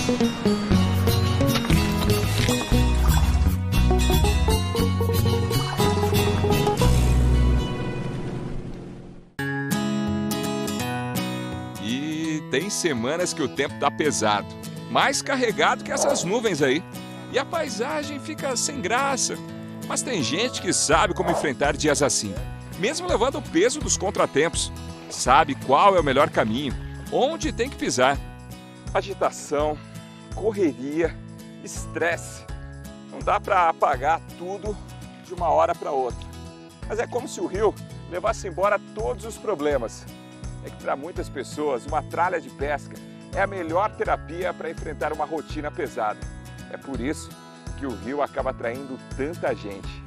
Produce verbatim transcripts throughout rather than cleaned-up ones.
E tem semanas que o tempo tá pesado, mais carregado que essas nuvens aí. E a paisagem fica sem graça. Mas tem gente que sabe como enfrentar dias assim, mesmo levando o peso dos contratempos. Sabe qual é o melhor caminho, onde tem que pisar. Agitação, correria, estresse. Não dá para apagar tudo de uma hora para outra. Mas é como se o rio levasse embora todos os problemas. É que para muitas pessoas, uma tralha de pesca é a melhor terapia para enfrentar uma rotina pesada. É por isso que o rio acaba atraindo tanta gente.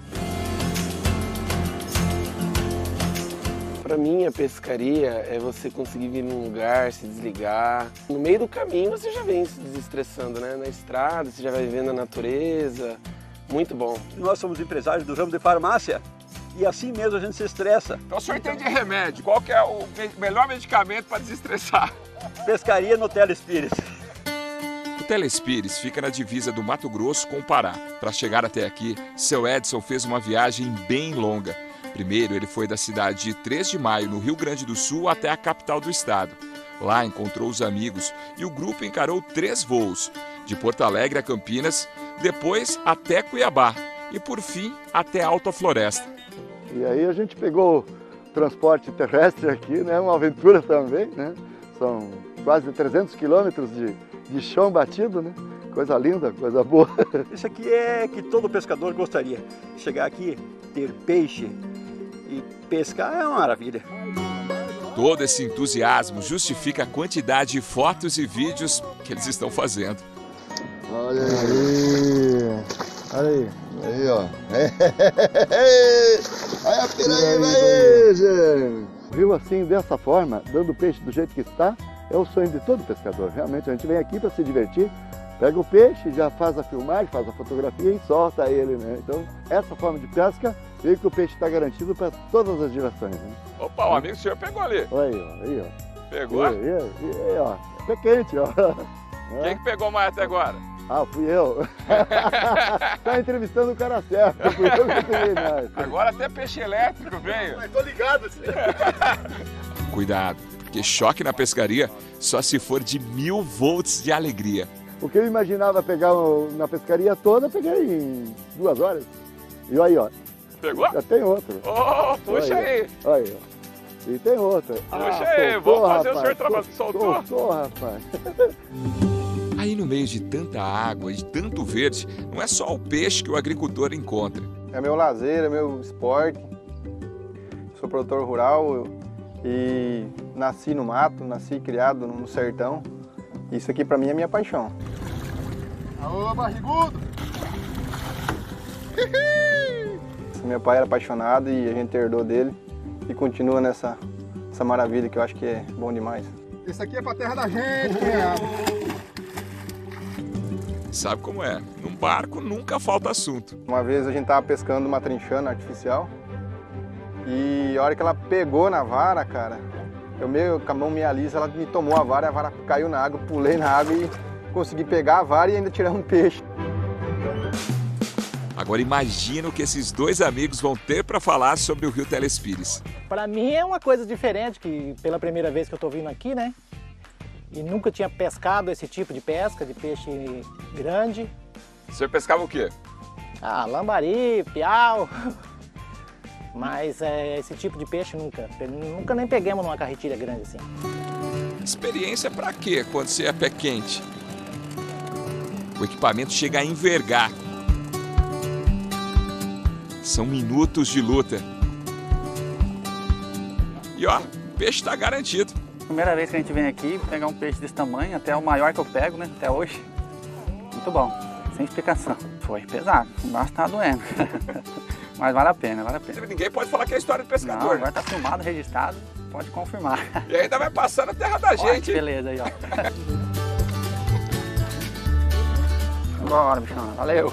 Para mim, a pescaria é você conseguir vir num lugar, se desligar. No meio do caminho você já vem se desestressando, né? Na estrada, você já vai vendo a natureza. Muito bom. Nós somos empresários do ramo de farmácia e assim mesmo a gente se estressa. Então o senhor entende remédio. Qual que é o melhor medicamento para desestressar? Pescaria no Telespires. O Telespires fica na divisa do Mato Grosso com o Pará. Para chegar até aqui, seu Edson fez uma viagem bem longa. Primeiro, ele foi da cidade de três de maio, no Rio Grande do Sul, até a capital do estado. Lá encontrou os amigos e o grupo encarou três voos, de Porto Alegre a Campinas, depois até Cuiabá e, por fim, até Alta Floresta. E aí a gente pegou o transporte terrestre aqui, né? Uma aventura também, né? São quase trezentos quilômetros de, de chão batido, né? Coisa linda, coisa boa. Isso aqui é que todo pescador gostaria. Chegar aqui, ter peixe e pescar é uma maravilha. Todo esse entusiasmo justifica a quantidade de fotos e vídeos que eles estão fazendo. Olha aí, olha aí, aí ó. Olha a piranha aí, gente. O rio assim, dessa forma, dando peixe do jeito que está, é o sonho de todo pescador. Realmente, a gente vem aqui para se divertir, pega o peixe, já faz a filmagem, faz a fotografia e solta ele, né? Então, essa forma de pesca, vê que o peixe está garantido para todas as gerações, né? Opa, o amigo do senhor pegou ali. Olha aí, ó, aí, ó. Pegou? Aí, aí, aí, ó. Pé quente, ó. Quem que pegou mais até agora? Ah, fui eu. Tá entrevistando o cara certo. Fui eu que peguei mais. Agora até peixe elétrico veio. Mas tô ligado, sim. Cuidado, porque choque na pescaria só se for de mil volts de alegria. O que eu imaginava pegar na pescaria toda, peguei em duas horas. E aí, ó. Pegou? Já tem outro. Oh, puxa aí. aí. Aí, ó. E tem outro. Puxa ah, aí, soltou, vamos fazer rapaz. o senhor trabalho. Soltou? Soltou, rapaz. Aí no meio de tanta água e de tanto verde, não é só o peixe que o agricultor encontra. É meu lazer, é meu esporte. Sou produtor rural e nasci no mato, nasci criado no sertão. Isso aqui pra mim é minha paixão. Alô, barrigudo! Meu pai era apaixonado e a gente herdou dele e continua nessa essa maravilha que eu acho que é bom demais. Isso aqui é pra terra da gente, cunhado. Sabe como é? Num barco nunca falta assunto. Uma vez a gente tava pescando uma trinchana artificial e a hora que ela pegou na vara, cara, eu meio com a mão meio lisa, ela me tomou a vara, a vara caiu na água, pulei na água e consegui pegar a vara e ainda tirar um peixe. Agora imagina o que esses dois amigos vão ter para falar sobre o Rio Telespires. Para mim é uma coisa diferente, que pela primeira vez que eu estou vindo aqui, né? E nunca tinha pescado esse tipo de pesca, de peixe grande. O senhor pescava o quê? Ah, lambari, piau. Mas é, esse tipo de peixe nunca. Nunca nem pegamos numa carretilha grande assim. Experiência para quê quando você é pé quente? O equipamento chega a envergar. São minutos de luta. E ó, o peixe está garantido. Primeira vez que a gente vem aqui pegar um peixe desse tamanho, até o maior que eu pego, né, até hoje. Muito bom, sem explicação. Foi pesado, o braço tá doendo. Mas vale a pena, vale a pena. Ninguém pode falar que é história de pescador. Não, agora tá filmado, registrado, pode confirmar. E ainda vai passar na terra da gente. Ó, beleza aí, ó. Bora, bichão, valeu.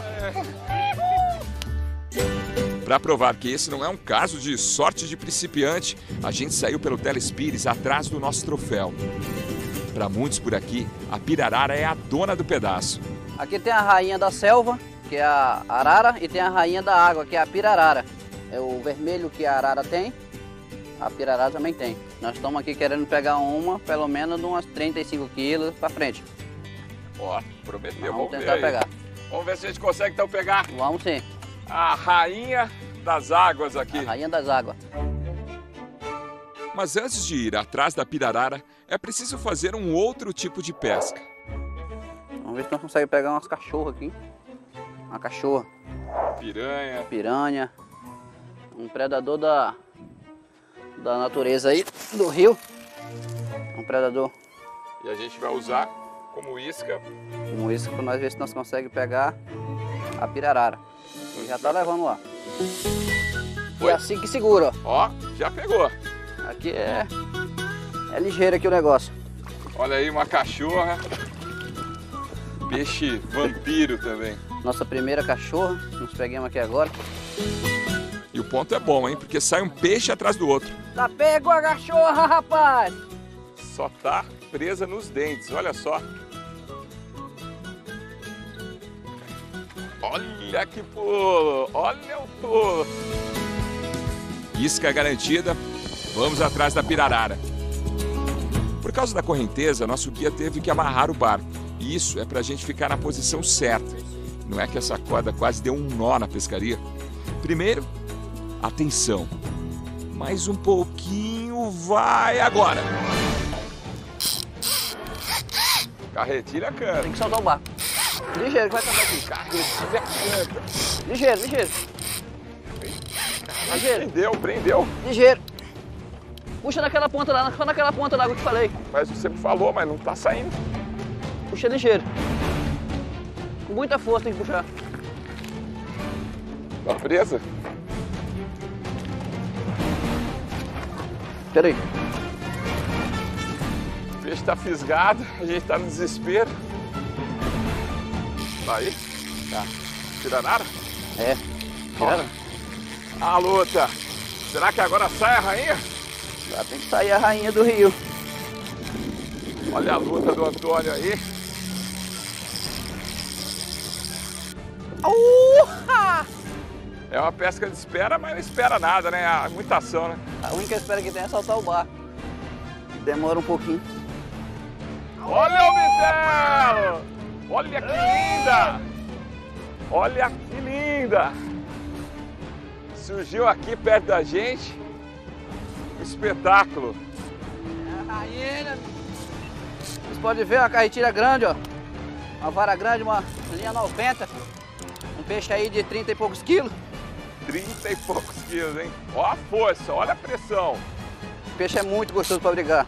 Para provar que esse não é um caso de sorte de principiante, a gente saiu pelo Telespires atrás do nosso troféu. Para muitos por aqui, a pirarara é a dona do pedaço. Aqui tem a rainha da selva, que é a arara, e tem a rainha da água, que é a pirarara. É o vermelho que a arara tem, a pirarara também tem. Nós estamos aqui querendo pegar uma, pelo menos de umas trinta e cinco quilos para frente. Ó, prometeu, Vamos vamos tentar ver aí. pegar. Vamos ver se a gente consegue então pegar Vamos sim, a rainha das águas aqui. a rainha das águas. Mas antes de ir atrás da pirarara, é preciso fazer um outro tipo de pesca. Vamos ver se nós conseguimos pegar umas cachorras aqui. Uma cachorra, Piranha. piranha, um predador da, da natureza aí, do rio. Um predador E a gente vai usar como isca. como isso, para nós ver se nós conseguimos pegar a pirarara. E já tá levando lá. E Foi. é assim que segura, ó. Ó, já pegou. Aqui é, é ligeiro aqui o negócio. Olha aí uma cachorra. Peixe vampiro também. Nossa primeira cachorra, nós pegamos aqui agora. E o ponto é bom, hein? Porque sai um peixe atrás do outro. Tá pego a cachorra, rapaz! Só tá presa nos dentes, olha só. Olha que pulo, olha o pulo. Isca garantida, vamos atrás da pirarara. Por causa da correnteza, nosso guia teve que amarrar o barco. E isso é pra gente ficar na posição certa. Não é que essa corda quase deu um nó na pescaria? Primeiro, atenção. Mais um pouquinho, vai agora. Carretilha canta. Tem que soltar o barco. Ligeiro que vai cantar aqui. Carretilha canta. Ligeiro, ligeiro. Ligeiro, Prendeu, prendeu. ligeiro. Puxa naquela ponta lá, só naquela ponta lá que eu te falei. Mas você me falou, mas não tá saindo. Puxa ligeiro. Com muita força tem que puxar. Tá presa? Espera aí. O peixe tá fisgado, a gente tá no desespero. Tá aí? Tá. Pirarara? É. Olha. A luta. Será que agora sai a rainha? Já tem que sair a rainha do rio. Olha a luta do Antônio aí. Uh! É uma pesca de espera, mas não espera nada, né? Há muita ação, né? A única espera que tem é soltar o barco. Demora um pouquinho. Olha o bitelo! Olha que linda! Olha que linda! Surgiu aqui perto da gente um espetáculo. É a rainha. Vocês podem ver uma carretilha grande, ó. Uma vara grande, uma linha noventa. Um peixe aí de trinta e poucos quilos. trinta e poucos quilos, hein? Ó a força, olha a pressão. O peixe é muito gostoso para brigar.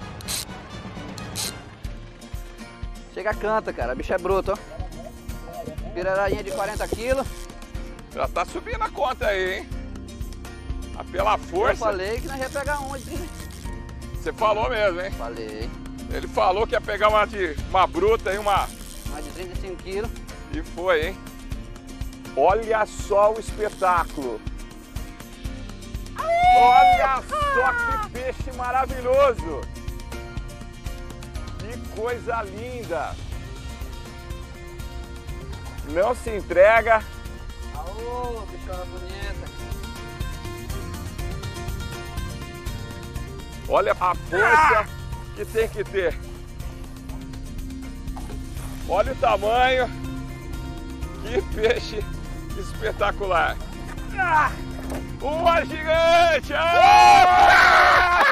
Chega, canta, cara. A bicha é bruta, ó. Pirarainha de quarenta quilos. Já tá subindo a conta aí, hein? Ah, pela Eu força. falei que nós ia pegar uma de trinta. Você falou mesmo, hein? Falei. Ele falou que ia pegar uma, de, uma bruta e uma... Mais de trinta e cinco quilos. E foi, hein? Olha só o espetáculo. Olha só que peixe maravilhoso. Que coisa linda. Não se entrega. Aô, bichona bonita. Olha a força que tem que ter. Olha o tamanho. Que peixe espetacular. Uma gigante! Ah!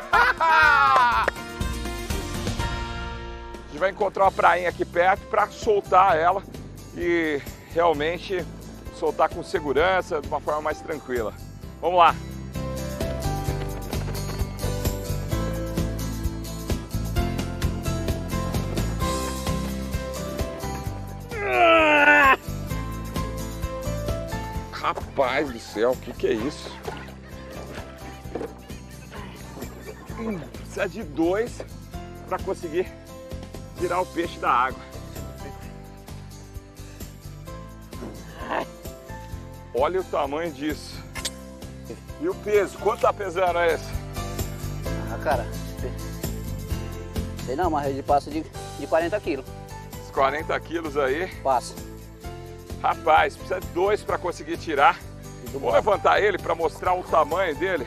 A gente vai encontrar uma prainha aqui perto para soltar ela e realmente soltar com segurança, de uma forma mais tranquila. Vamos lá! Rapaz do céu, o que, que é isso? Hum, precisa de dois para conseguir tirar o peixe da água. Olha o tamanho disso. E o peso? Quanto tá pesando esse? Ah, cara. Sei não, mas ele passa de de quarenta quilos. Os quarenta quilos aí. Passa. Rapaz, precisa de dois para conseguir tirar. Vou levantar ele para mostrar o tamanho dele.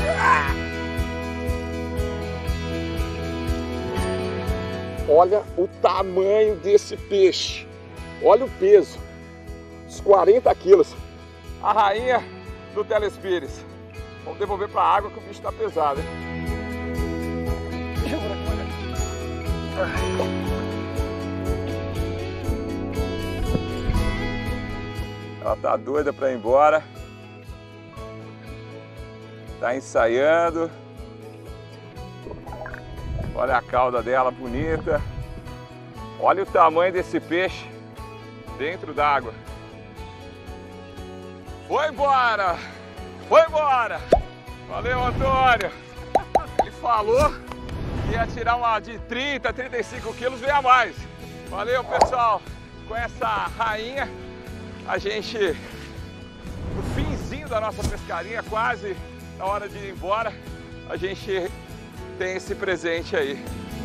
Olha o tamanho desse peixe. Olha o peso. Os quarenta quilos. A rainha do Telespires. Vamos devolver para a água que o bicho está pesado, hein? Ela tá doida para ir embora. Tá ensaiando. Olha a cauda dela bonita. Olha o tamanho desse peixe dentro d'água. Foi embora! Foi embora! Valeu, Antônio! Ele falou que ia tirar uma de trinta, trinta e cinco quilos, vem a mais. Valeu, pessoal! Com essa rainha, a gente, no finzinho da nossa pescaria, quase na hora de ir embora, a gente tem esse presente aí.